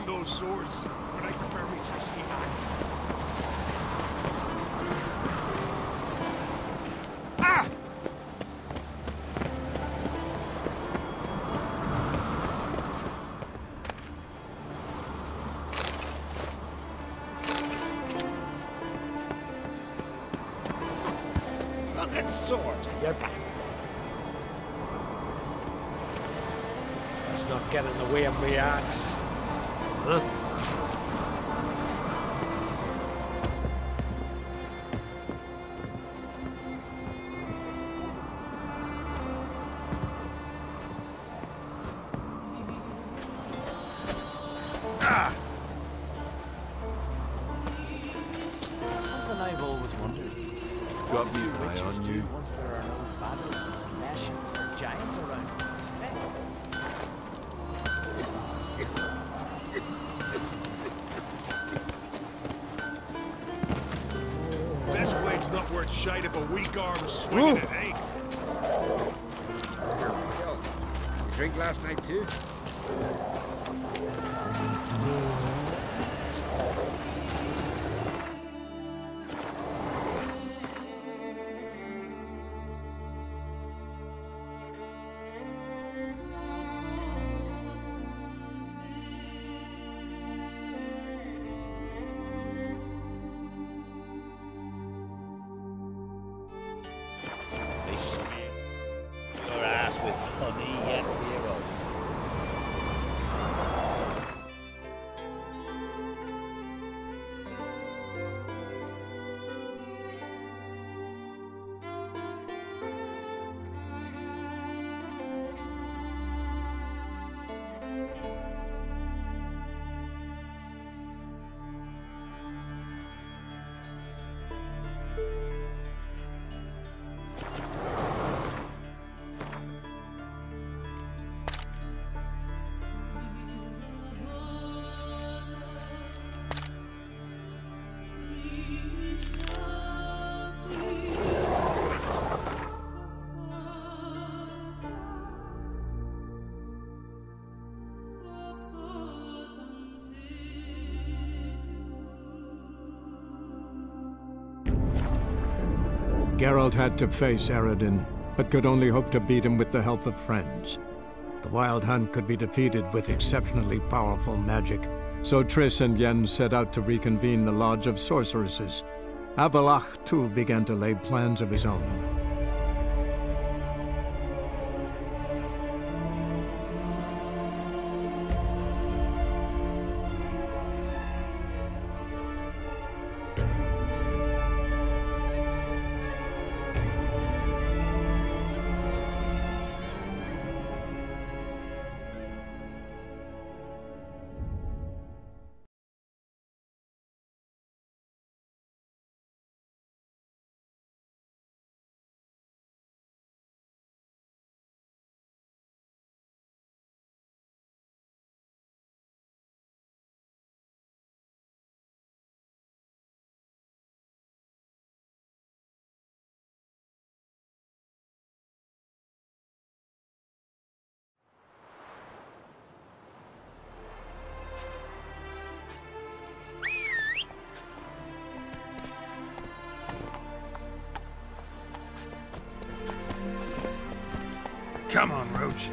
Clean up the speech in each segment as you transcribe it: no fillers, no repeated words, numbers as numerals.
on those swords, but I prefer my trusty axe. Ah! Look at sword, you're back. Let's not get in the way of my axe. Huh? Something I've always wondered. Got me eye on you. Once there are no basilisks, nations, or giants around. This blade's not worth shite if a weak arm's swinging it, eh? You drink last night too? They smear your ass with honey and hero. Geralt had to face Eredin, but could only hope to beat him with the help of friends. The Wild Hunt could be defeated with exceptionally powerful magic, so Triss and Yen set out to reconvene the Lodge of Sorceresses. Avallac'h, too, began to lay plans of his own. Come on, Roach.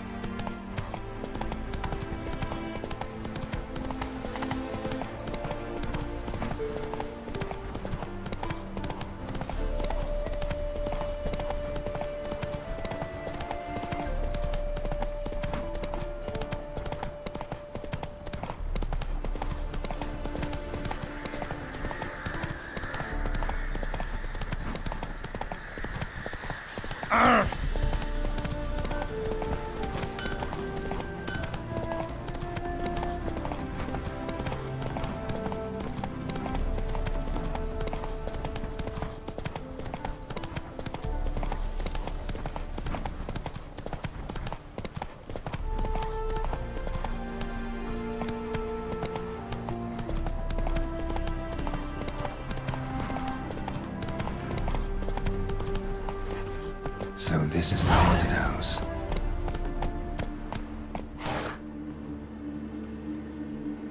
So this is the haunted house.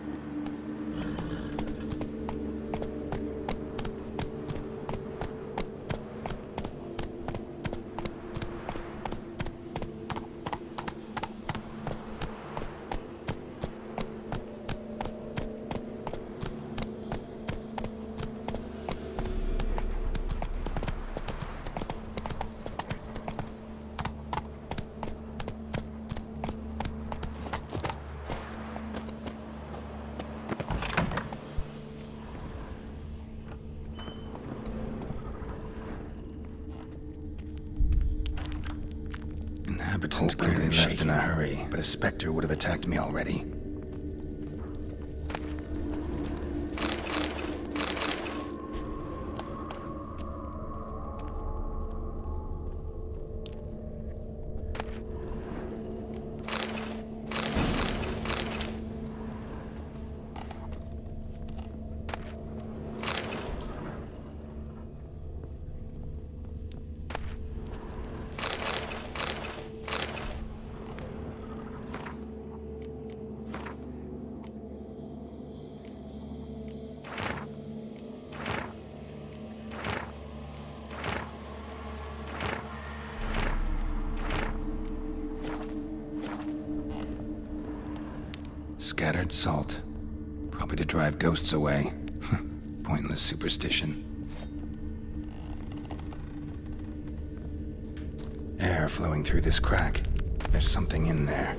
Inhabitant clearly left in a hurry, but a Spectre would have attacked me already. Scattered salt. Probably to drive ghosts away. Pointless superstition. Air flowing through this crack. There's something in there.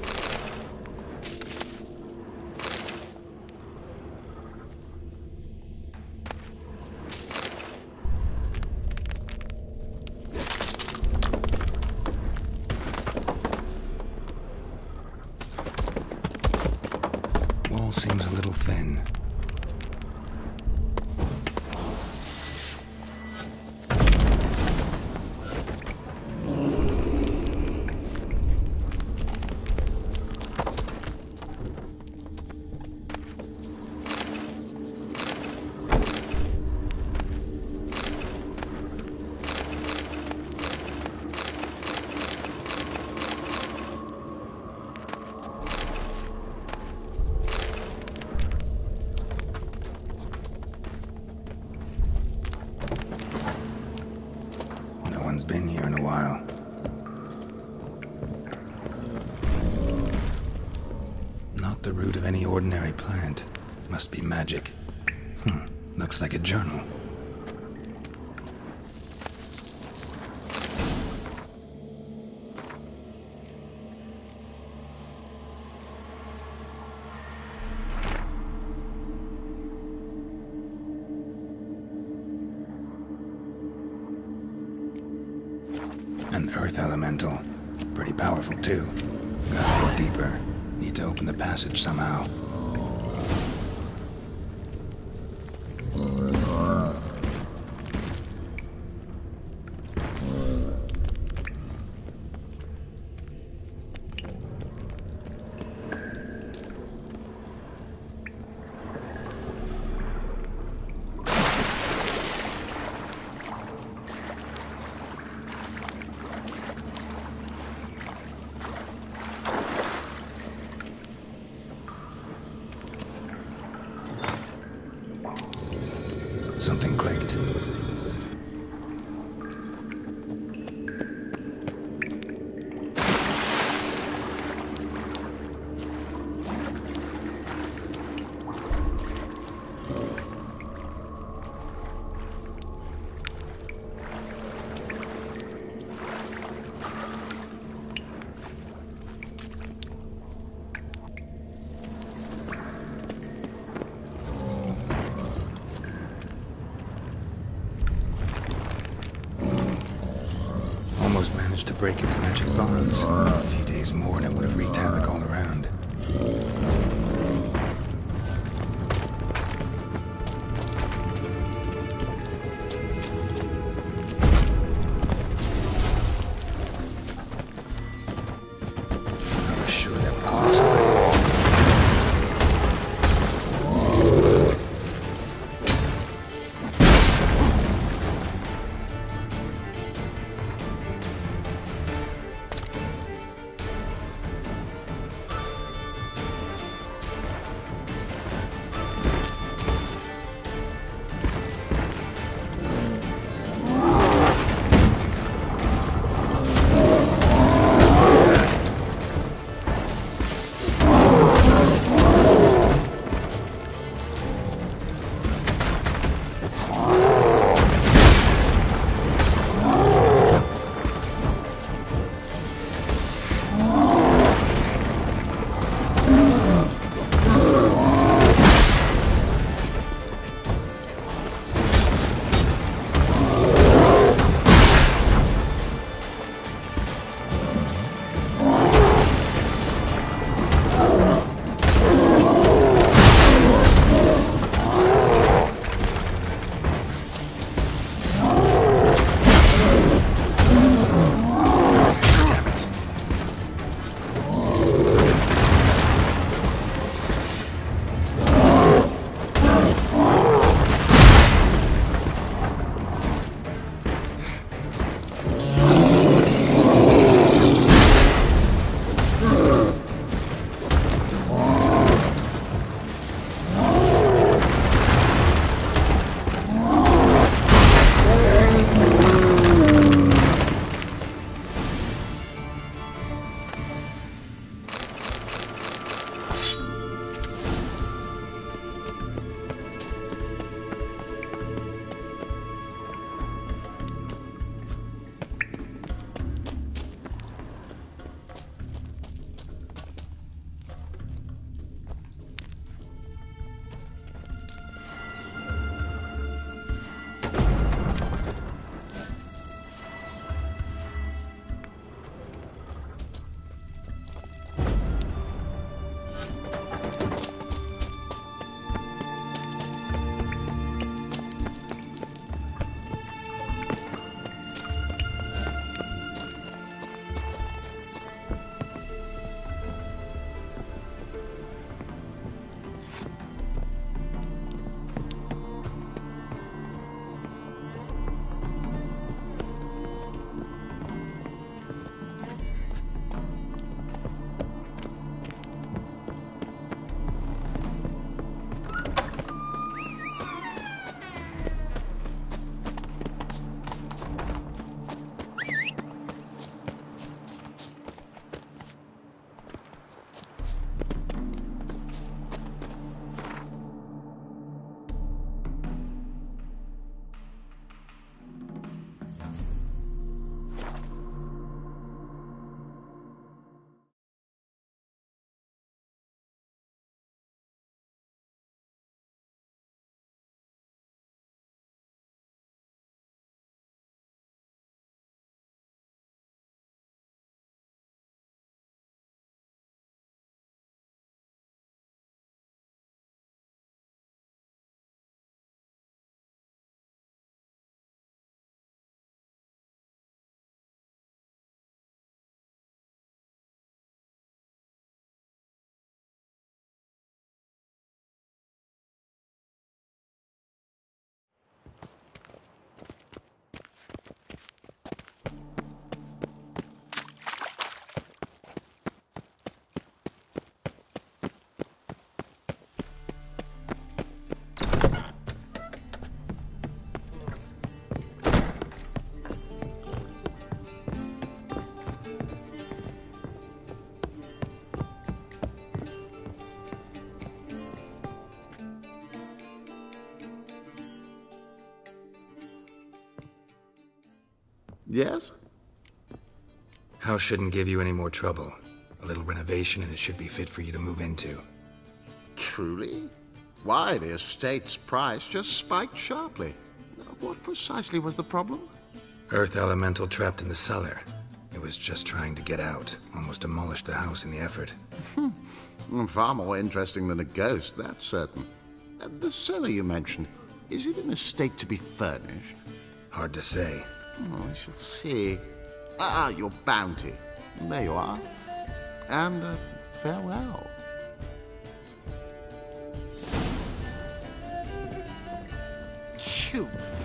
Wall seems a little thin. No one's been here in a while. Not the root of any ordinary plant. Must be magic. Looks like a journal. An earth elemental. Pretty powerful too. Gotta go deeper. Need to open the passage somehow. Something clicked. Almost managed to break its magic bonds. A few days more and it would have wreaked havoc all around. I was sure that would cause away. Yes? House shouldn't give you any more trouble. A little renovation and it should be fit for you to move into. Truly? Why, the estate's price just spiked sharply. What precisely was the problem? Earth elemental trapped in the cellar. It was just trying to get out. Almost demolished the house in the effort. Far more interesting than a ghost, that's certain. The cellar you mentioned, is it an estate to be furnished? Hard to say. Oh, we shall see. Ah, your bounty. There you are. And farewell. Phew.